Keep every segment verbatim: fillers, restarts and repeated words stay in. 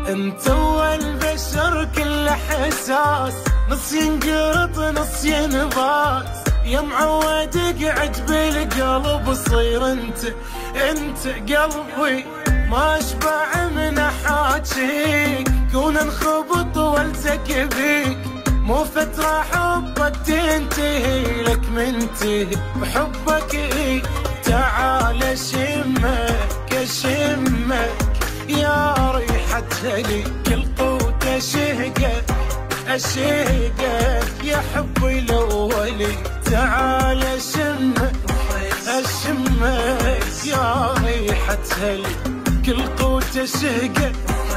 انت والبشر كل احساس، نص ينقرط نص ينباس، يا معود اقعد بالقلب صير انت انت قلبي، ما اشبع من احاجيك، كون انخبط والتقي بيك، مو فترة حبك تنتهي لك منتهي بحبك إيه. تعال اشمك اشمك يا ريحة هلي، كل قوت اشهقك اشهقك يا حبي الاولي. تعال اشمك اشمك يا ريحة هلي، كل قوت اشهقك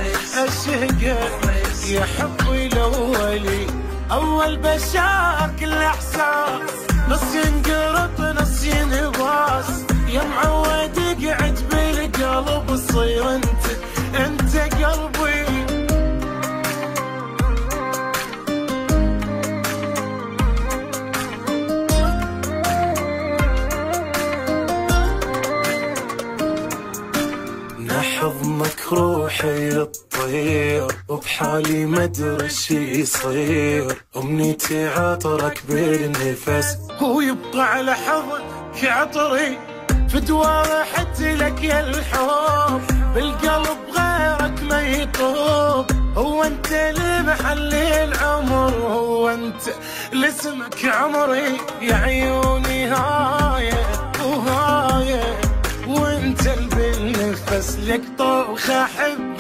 اشهقك يا حبي الاولي. اول بشار كل احساس، نص ينقرط نص ينباس، يا معود اقعد بالقلب صير انت انت قلبي. نحضنك روحي الطير، وبحالي ما ادري شي يصير، امنيتي عطرك بالنفس، هو يبقى على حضنك عطري، فدوى رحت لك يا الحب، بالقلب غيرك ما يطوب، هو انت لمحل العمر، هو انت لاسمك عمري، يا عيوني هايه وهايه، وانت اللي بالنفس لك طوخ،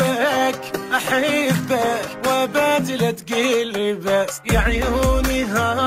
احبك احبك وبدلة تقيل بس، يا عيوني هايه